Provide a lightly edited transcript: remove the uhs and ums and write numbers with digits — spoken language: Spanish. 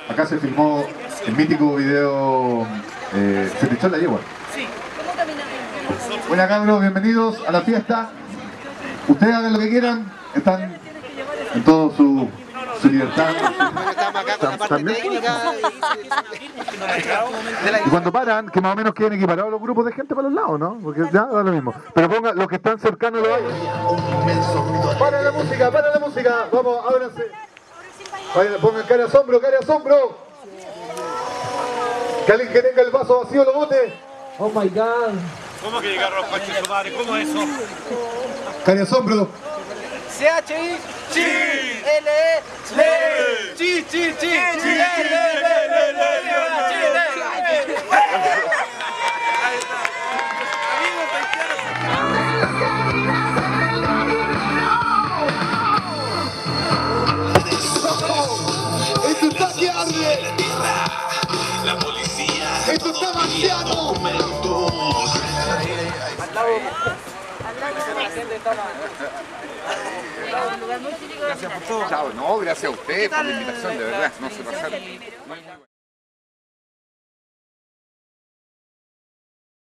Acá se filmó el mítico video Se te echó la yegua. Sí. Buenas cabros, bienvenidos a la fiesta. Ustedes hagan lo que quieran, están en todo su libertad. Y cuando paran, que más o menos queden equiparados los grupos de gente para los lados, ¿no? Porque ya da lo mismo. Pero pongan los que están cercanos lo hagan. Para la música, para la música. Vamos, ábranse. Vayan, pongan cara de asombro, cara de asombro. Que alguien que tenga el vaso vacío lo bote. Oh my god. ¿Cómo que llegaron los coches su madre? ¿Cómo es eso? Cara de asombro. C-H-I. ¡Sí! L-E. Chi, chi, chi. ¡Esto está que arde! La policía. ¡Esto está marciano! Gracias por todo. Chao, no, gracias a ustedes por la invitación, de verdad, no se pasaron.